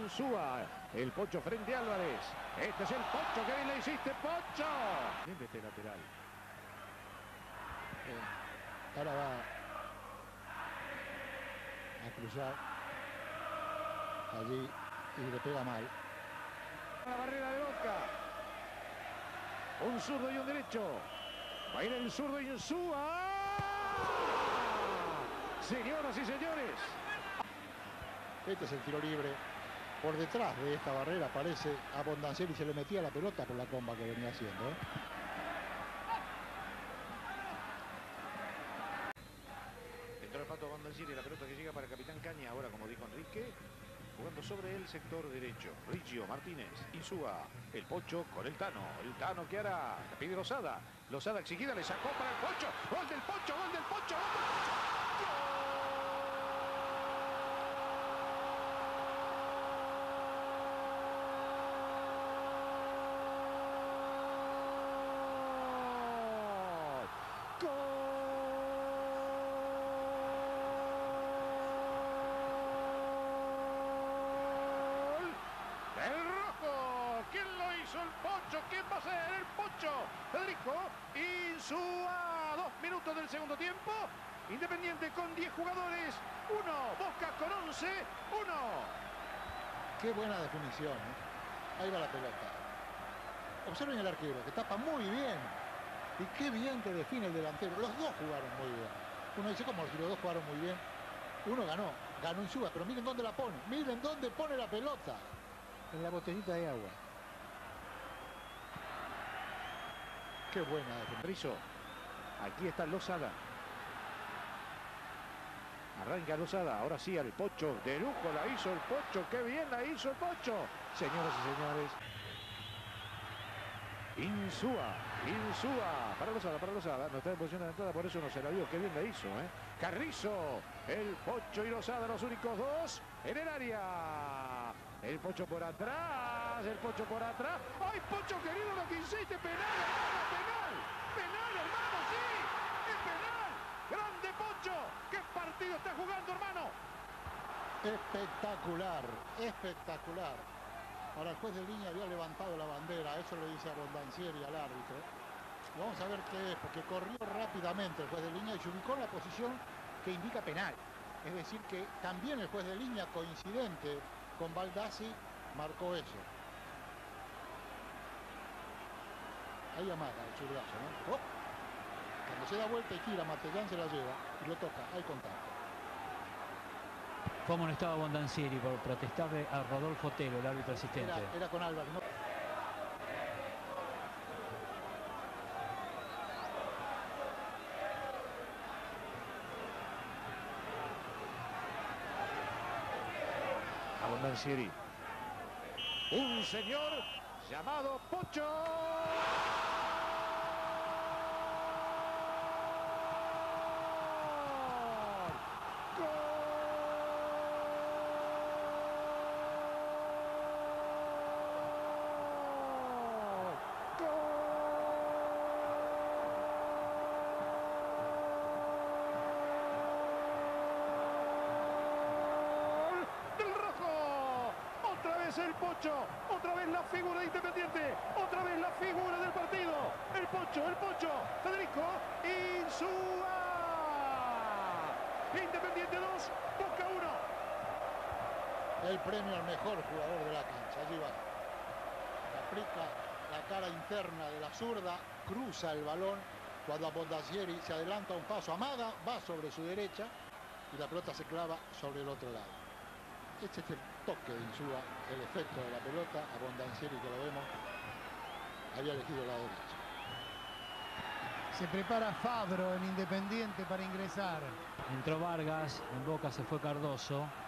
Insúa. El Pocho frente a Álvarez. Este es el Pocho. ¿Qué bien le hiciste, Pocho? Bien este lateral. Ahora va a cruzar allí y le pega mal. La barrera de Boca. Un zurdo y un derecho. Va a ir el zurdo Insúa. Señoras y señores. Este es el tiro libre. Por detrás de esta barrera aparece a Bondancieri, se le metía la pelota por la comba que venía haciendo. Entró el Pato Bondancieri, la pelota que llega para el capitán Caña. Ahora, como dijo Enrique, jugando sobre el sector derecho. Riggio, Martínez, Insúa, el Pocho con el Tano. El Tano que hará, le pide Lozada. Lozada exigida, le sacó para el Pocho. Gol del Pocho, gol del Pocho, gol del Pocho. ¡Gol! ¡Gol! ¿Quién lo hizo? El Pocho. ¿Quién va a ser? El Pocho. Federico Insúa. 2 minutos del segundo tiempo. Independiente con 10 jugadores. 1. Boca con 11. 1. Qué buena definición. Ahí va la pelota. Observen el arquero que tapa muy bien. Y qué bien que define el delantero. Los dos jugaron muy bien. Uno dice, como si los dos jugaron muy bien. Uno ganó Insúa, pero miren dónde la pone. Miren dónde pone la pelota. En la botellita de agua. Qué buena definición. Aquí está Lozada. Arranca Lozada. Ahora sí al Pocho. De lujo la hizo el Pocho. Qué bien la hizo el Pocho. Señoras y señores. Insúa. Para Lozada. No está en posición de entrada, por eso no se la dio. Qué bien la hizo, Carrizo. El Pocho y Lozada, los únicos dos en el área. El Pocho por atrás. ¡Ay, Pocho querido, lo que hiciste! ¡Penal, hermano! ¡Penal, hermano! ¡Sí! ¡Es penal! ¡Grande Pocho! ¡Qué partido está jugando, hermano! Espectacular. Ahora el juez de línea había levantado la bandera. Eso le dice a Bondancieri, al árbitro. Vamos a ver qué es, porque corrió rápidamente el juez de línea y se ubicó en la posición que indica penal. Es decir, que también el juez de línea, coincidente con Baldassi, marcó eso. Ahí amaga el zurdazo, ¿no? ¡Oh! Cuando se da vuelta y gira, Matellán se la lleva y lo toca. Hay contacto. Fue amonestado Bondancieri por protestarle a Rodolfo Telo, el árbitro asistente. Era con Álvarez, ¿no? A Bondancieri. Un señor llamado Pocho. El Pocho, otra vez la figura de Independiente, otra vez la figura del partido, el Pocho, Federico Insúa. Independiente 2, Boca 1. El premio al mejor jugador de la cancha. Allí va. Aplica la cara interna de la zurda, cruza el balón cuando a Bondancieri se adelanta un paso, amaga, va sobre su derecha y la pelota se clava sobre el otro lado. Este es el toque de Insúa, el efecto de la pelota. A Bondancieri, que lo vemos, había elegido la derecha. Se prepara Fabro en Independiente para ingresar. Entró Vargas, en Boca se fue Cardoso.